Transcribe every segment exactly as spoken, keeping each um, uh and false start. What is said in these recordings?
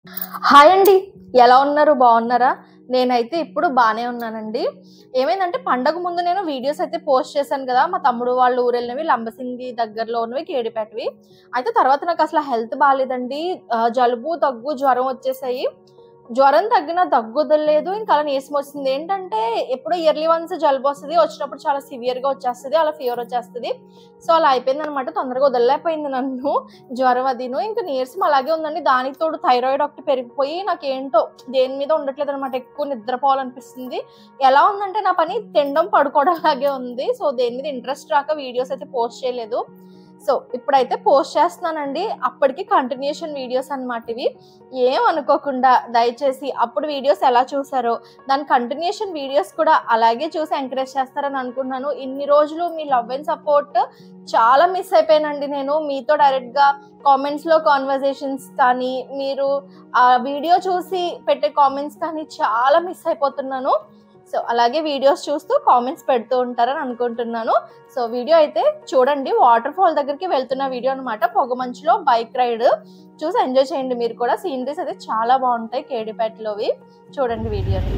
Hi అండి, ఎలా ఉన్నారు? బాగున్నారా? నేనైతే ఇప్పుడు బాగానే ఉన్నానండి. ఏమైందంటే పండగ ముందు నేను వీడియోస్ అయితే పోస్ట్ చేశాను కదా, మా తమ్ముడు వాళ్ళు ఊరు వెళ్ళినవి, లంబసింగి దగ్గరలో ఉన్నవి, కేడిపేటవి. అయితే తర్వాత నాకు అసలు హెల్త్ బాగాలేదండి. జలుబు, దగ్గు, జ్వరం వచ్చేసాయి. జ్వరం తగ్గిన దగ్గు వదలలేదు, ఇంకా అలా నీరసం వచ్చింది. ఏంటంటే ఎప్పుడో ఇయర్లీ వన్స్ జలుబు వస్తుంది, వచ్చినప్పుడు చాలా సివియర్గా వచ్చేస్తుంది, అలా ఫీవర్ వచ్చేస్తుంది. సో అలా అయిపోయింది అనమాట. తొందరగా వదలలేకపోయింది నన్ను జ్వరం అదిను. ఇంకా నీరసం అలాగే ఉందండి. దానికి తోడు థైరాయిడ్ ఒకటి పెరిగిపోయి నాకేంటో దేని మీద ఉండట్లేదు అనమాట. ఎక్కువ నిద్రపోవాలనిపిస్తుంది. ఎలా ఉందంటే నా పని తినడం పడుకోవడం లాగే ఉంది. సో దేని మీద ఇంట్రెస్ట్ రాక వీడియోస్ అయితే పోస్ట్ చేయలేదు. సో ఇప్పుడైతే పోస్ట్ చేస్తున్నానండి. అప్పటికి కంటిన్యూషన్ వీడియోస్ అన్నమాట ఇవి. ఏం అనుకోకుండా దయచేసి అప్పుడు వీడియోస్ ఎలా చూసారో దాని కంటిన్యూషన్ వీడియోస్ కూడా అలాగే చూసి ఎంకరేజ్ చేస్తారని అనుకున్నాను. ఇన్ని రోజులు మీ లవ్ అండ్ సపోర్ట్ చాలా మిస్ అయిపోయానండి. నేను మీతో డైరెక్ట్గా కామెంట్స్లో కాన్వర్జేషన్స్ కానీ, మీరు ఆ వీడియో చూసి పెట్టే కామెంట్స్ కానీ చాలా మిస్ అయిపోతున్నాను. సో అలాగే వీడియోస్ చూస్తూ కామెంట్స్ పెడుతూ ఉంటారని అనుకుంటున్నాను. సో వీడియో అయితే చూడండి. వాటర్ ఫాల్ దగ్గరికి వెళ్తున్న వీడియో అనమాట. పొగమంచులో బైక్ రైడ్ చూసి ఎంజాయ్ చేయండి మీరు కూడా. సీనరీస్ అయితే చాలా బాగుంటాయి కేడిపేటలోవి. చూడండి వీడియోని.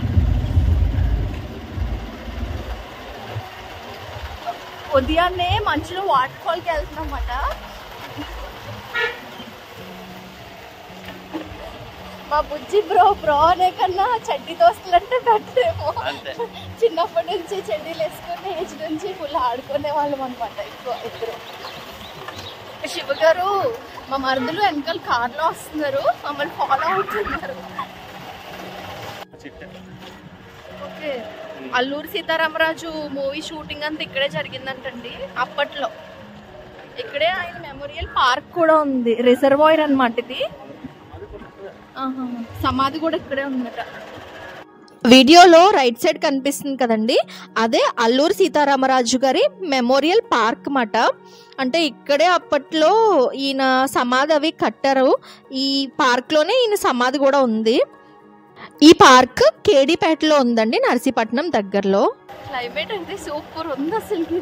ఉదయాన్నే మంచులో వాటర్ ఫాల్కి వెళ్తున్నమాట. మా బుజ్జి బ్రో బ్రో అనే కన్నా చెడ్డీ దోస్తులు అంటే పెట్టేమో. చిన్నప్పటి నుంచి చెడ్డీలు వేసుకుని ఏజ్ నుంచి ఫుల్ ఆడుకునే వాళ్ళం అనమాట. ఎక్కువ ఇద్దరు. శివ గారు మా మరుదులు వెనకాల కార్లో వస్తున్నారు, మమ్మల్ని ఫాలో అవుతున్నారు. Okay, Alluri Sitaramaraju movie shooting అంతా ఇక్కడే జరిగిందంటండి అప్పట్లో. ఇక్కడే ఆయన మెమోరియల్ పార్క్ కూడా ఉంది, రిజర్వాయర్ అనమాట ఇది. సమాధి కూడా ఇక్కడే ఉందట. వీడియోలో రైట్ సైడ్ కనిపిస్తుంది కదండి, అదే అల్లూరి సీతారామరాజు గారి మెమోరియల్ పార్క్ మాట. అంటే ఇక్కడే అప్పట్లో ఈయన సమాధి అవి కట్టారు. ఈ పార్క్లోనే ఈయన సమాధి కూడా ఉంది. ఈ పార్క్ కేడిపేటలో ఉందండి, నర్సీపట్నం దగ్గరలో. క్లైమేట్ అంటే సూపర్ ఉంది అసలు.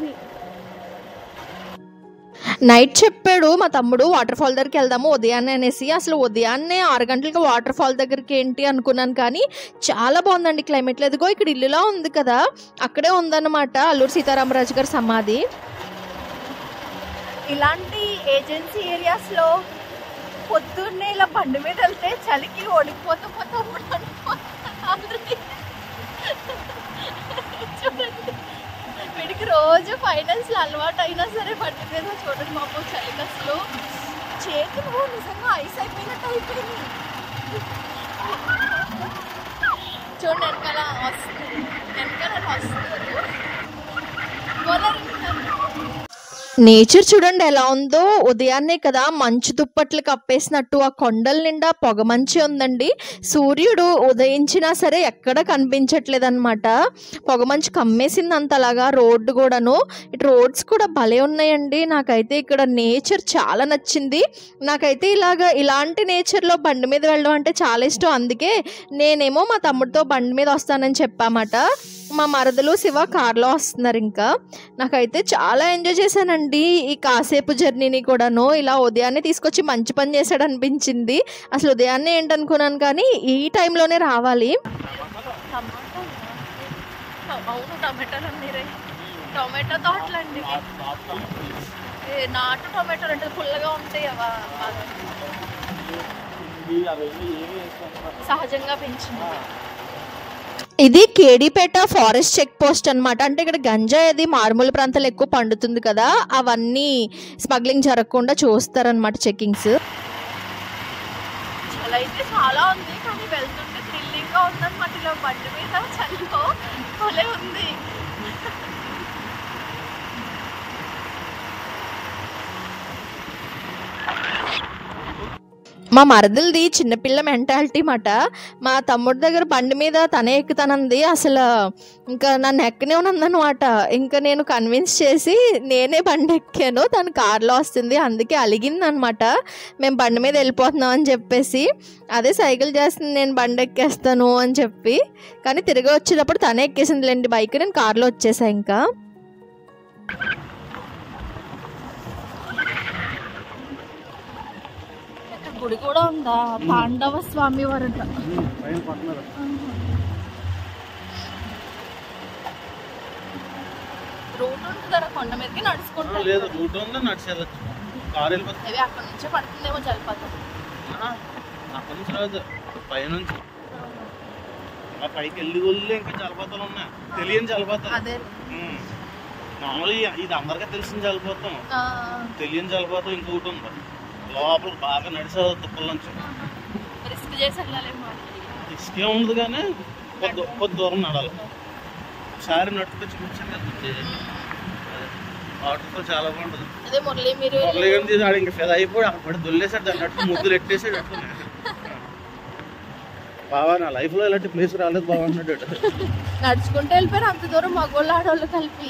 నైట్ చెప్పాడు మా తమ్ముడు వాటర్ ఫాల్ దగ్గరికి వెళ్దాము ఉదయాన్నే అనేసి. అసలు ఉదయాన్నే ఆరు గంటలకి వాటర్ ఫాల్ దగ్గరికి ఏంటి అనుకున్నాను, కానీ చాలా బాగుందండి క్లైమేట్లో. ఎదుగో ఇక్కడ ఇల్లులా ఉంది కదా, అక్కడే ఉందన్నమాట అల్లూరి సీతారామరాజు గారి సమాధి. ఇలాంటి ఏజెన్సీ ఏరియాస్లో పొద్దున్నే ఇలా బండి మీద వెళ్తే చలికి ఓడిపోతూ పోతూ చూడండి. వీడికి రోజు ఫైనాన్స్లో అలవాటు అయినా సరే బండి మీద చూడండి మాకు చలికి అసలు చేతులు నిజంగా ఐస్ అయిపోయినట్టు అయిపోయింది. చూడండి వెనకాల వస్తుంది, వెనకాల వస్తున్నారు. నేచర్ చూడండి ఎలా ఉందో. ఉదయాన్నే కదా మంచు దుప్పట్లు కప్పేసినట్టు ఆ కొండల నిండా పొగ మంచి ఉందండి. సూర్యుడు ఉదయించినా సరే ఎక్కడ కనిపించట్లేదు అనమాట. పొగమంచు కమ్మేసింది అంతలాగా. రోడ్డు కూడాను, ఇటు రోడ్స్ కూడా భలే ఉన్నాయండి. నాకైతే ఇక్కడ నేచర్ చాలా నచ్చింది. నాకైతే ఇలాగా ఇలాంటి నేచర్లో బండి మీద వెళ్ళడం అంటే చాలా ఇష్టం. అందుకే నేనేమో మా తమ్ముడితో బండి మీద వస్తానని చెప్పామాట. మా మరదలు శివ కార్లో వస్తున్నారు. ఇంకా నాకైతే చాలా ఎంజాయ్ చేశానండి ఈ కాసేపు జర్నీని కూడాను. ఇలా ఉదయాన్నే తీసుకొచ్చి మంచి పని చేశాడు అనిపించింది. అసలు ఉదయాన్నే ఏంటనుకున్నాను, కానీ ఈ టైంలోనే రావాలి. అవును, టమాటాలు అన్నీ టొమాటో తోటలు అండి. నాటు టొమాటోలు అంటే పుల్లగా ఉంటాయి, అవా సహజంగా పెంచింది. ఇది కేడిపేట ఫారెస్ట్ చెక్ పోస్ట్ అనమాట. అంటే ఇక్కడ గంజాయి అది మారుమూల ప్రాంతాలు ఎక్కువ పండుతుంది కదా, అవన్నీ స్మగ్లింగ్ జరగకుండా చూస్తారనమాట చెకింగ్స్. చాలా అయితే చాలా ఉంది, కానీ వెళ్తుంటే థ్రిల్లింగ్గా ఉందన్నమాట. ఇలా బండి మీద చలిలో భలే ఉంది. మా మరదలది చిన్నపిల్ల మెంటాలిటీ మాట. మా తమ్ముడి దగ్గర బండి మీద తనే ఎక్కుతానంది. అసలు ఇంకా నన్ను ఎక్కనే ఉన్నదన్నమాట. ఇంకా నేను కన్విన్స్ చేసి నేనే బండి ఎక్కాను, తను కార్లో వస్తుంది. అందుకే అలిగింది అనమాట, మేము బండి మీద వెళ్ళిపోతున్నాం అని చెప్పేసి. అదే సైకిల్ చేస్తుంది, నేను బండి ఎక్కేస్తాను అని చెప్పి. కానీ తిరిగి వచ్చేటప్పుడు తనే ఎక్కేసిందిలేండి బైక్, నేను కార్లో వచ్చేసా. ఇంకా గుడి కూడా ఉందా? తాండవ స్వామి వారట. రూట్ ఉంటుందా కొండ మీదకి నడుచుకుంటా? లేదు, రూట్ ఉందా, నడిచేది కారు వెళ్ళిపోతుంది. అక్కడ నుంచే పడుతుందేమో జలపాతం. అక్కడి నుంచి రాదు, పైనుంచి ఆ పైకి వెళ్ళి వెళ్ళి ఇంకా జలపాతాలు ఉన్నాయి, తెలియని జలపాతం. అదే మామూలుగా ఇది అందరికీ తెలిసిన జలపాతం, తెలియని జలపాతం ఇంకొకటి ఉంది లోపల. బాగా నడిచే తుప్పల నుంచి రిస్క్ చేసి వెళ్ళాలేమో. రిస్క్ ఏముంది కానీ కొద్ది కొద్ది దూరం నడాలి. ఒకసారి నట్టుకొచ్చి కూర్చొని వాటర్ ఫాల్ చాలా బాగుంటుంది. అదే మురళి మీరు మురళి గారిని తీసి ఆడ ఇంకా ఫెద అయిపోయి అక్కడ పడి దొల్లేసాడు, దాన్ని నట్టు ముద్దులు ఎట్టేసాడు. బాబా నా లైఫ్ లో ఇలాంటి ప్లేస్ రాలేదు బాబా అన్నాడు. నడుచుకుంటూ వెళ్ళిపోయారు అంత దూరం మగోళ్ళు ఆడవాళ్ళు కలిపి.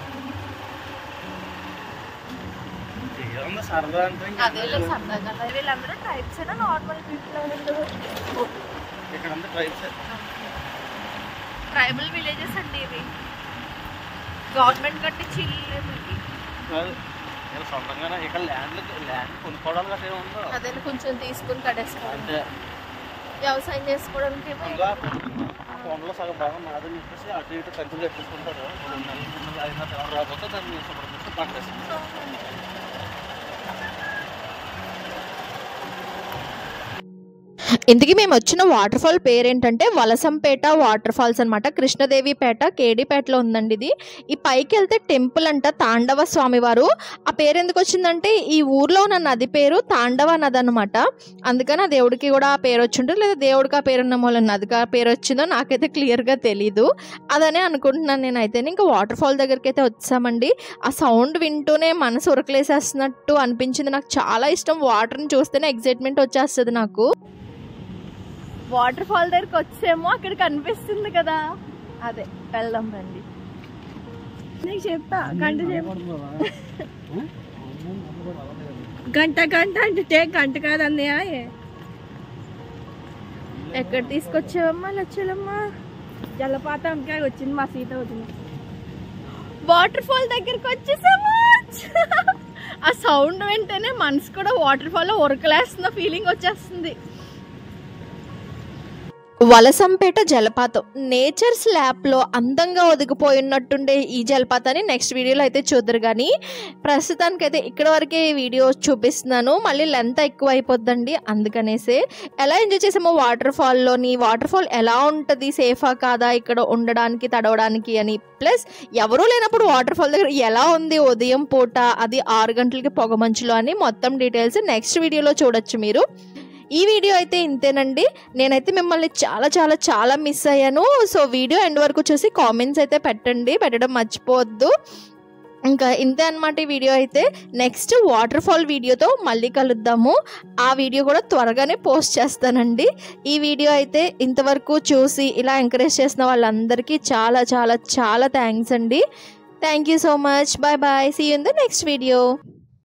సరదా అంటే అదే సరదా కదా. వీళ్ళందరూ ట్రైబ్స్ అయినా నార్మల్ పీపుల్? ఇక్కడ అంతా ట్రైబ్స్, ట్రైబల్ విలేజెస్ అండి ఇవి. గవర్నమెంట్ కట్టించి ఇల్లు సొంతంగా ఇక్కడ ల్యాండ్ ల్యాండ్ కొనుక్కోవడం గట్రా ఏముందో అదే కొంచెం తీసుకుని కట్టేసుకోవాలి. వ్యవసాయం చేసుకోవడానికి కొండలో సగం బాగా నాదని చెప్పేసి అటు ఇటు కంచులు కట్టేసుకుంటారు. అయినా తర్వాత రాకపోతే దాన్ని శుభ్రం పట్టేసుకుంటారు. ఇందుకు మేము వచ్చిన వాటర్ ఫాల్ పేరు ఏంటంటే వలసంపేట వాటర్ ఫాల్స్ అనమాట. కృష్ణదేవిపేట కేడీపేటలో ఉందండి ఇది. ఈ పైకి వెళ్తే టెంపుల్ అంట తాండవ స్వామివారు. ఆ పేరు ఎందుకు వచ్చిందంటే ఈ ఊర్లో ఉన్న నది పేరు తాండవ నది అనమాట. అందుకని ఆ దేవుడికి కూడా ఆ పేరు వచ్చింటుంది, లేదా దేవుడికి ఆ పేరు ఉన్న మూల నదికి ఆ పేరు వచ్చిందో నాకైతే క్లియర్గా తెలీదు. అదనే అనుకుంటున్నాను నేనైతే. ఇంకా వాటర్ ఫాల్ దగ్గరికి అయితే వచ్చామండి. ఆ సౌండ్ వింటూనే మనసు ఉరకలేసేస్తున్నట్టు అనిపించింది. నాకు చాలా ఇష్టం, వాటర్ని చూస్తేనే ఎగ్జైట్మెంట్ వచ్చేస్తుంది నాకు. వాటర్ ఫాల్ దగ్గరికి వచ్చేమో అక్కడ కనిపిస్తుంది కదా, అదే వెళ్దాం రండి. నీకు చెప్తా గంట గంట గంట అంటే గంట కాదు అన్నయ్య. ఎక్కడ తీసుకొచ్చావమ్మా లచ్చలమ్మా? జలపాతంకి వచ్చింది మా సీత వచ్చింది. వాటర్ ఫాల్ దగ్గరికి వచ్చేసాము. ఆ సౌండ్ వింటేనే మనసు కూడా వాటర్ ఫాల్ లో ఉరకలేస్తున్న ఫీలింగ్ వచ్చేస్తుంది. వలసంపేట జలపాతం నేచర్ స్లాబ్లో అందంగా ఒదిగిపోయినట్టుండే ఈ జలపాతాన్ని నెక్స్ట్ వీడియోలో అయితే చూద్దరు. కానీ ప్రస్తుతానికైతే ఇక్కడ వరకే ఈ వీడియో చూపిస్తున్నాను, మళ్ళీ లెంత్ ఎక్కువ అయిపోద్దండి. అందుకనేసే ఎలా ఎంజాయ్ చేసామో వాటర్ ఫాల్లోని, వాటర్ ఫాల్ ఎలా ఉంటుంది, సేఫా కాదా ఇక్కడ ఉండడానికి తడవడానికి అని, ప్లస్ ఎవరూ లేనప్పుడు వాటర్ ఫాల్ దగ్గర ఎలా ఉంది ఉదయం పూట, అది ఆరు గంటలకి పొగమంచులో అని మొత్తం డీటెయిల్స్ నెక్స్ట్ వీడియోలో చూడొచ్చు మీరు. ఈ వీడియో అయితే ఇంతేనండి. నేనైతే మిమ్మల్ని చాలా చాలా చాలా మిస్ అయ్యాను. సో వీడియో ఎండ్ వరకు చూసి కామెంట్స్ అయితే పెట్టండి, పెట్టడం మర్చిపోవద్దు. ఇంకా ఇంతే అనమాట ఈ వీడియో అయితే. నెక్స్ట్ వాటర్ ఫాల్ వీడియోతో మళ్ళీ కలుద్దాము. ఆ వీడియో కూడా త్వరగానే పోస్ట్ చేస్తానండి. ఈ వీడియో అయితే ఇంతవరకు చూసి ఇలా ఎంకరేజ్ చేసిన వాళ్ళందరికీ చాలా చాలా చాలా థ్యాంక్స్ అండి. Thank you so much. Bye bye. See you in the next video.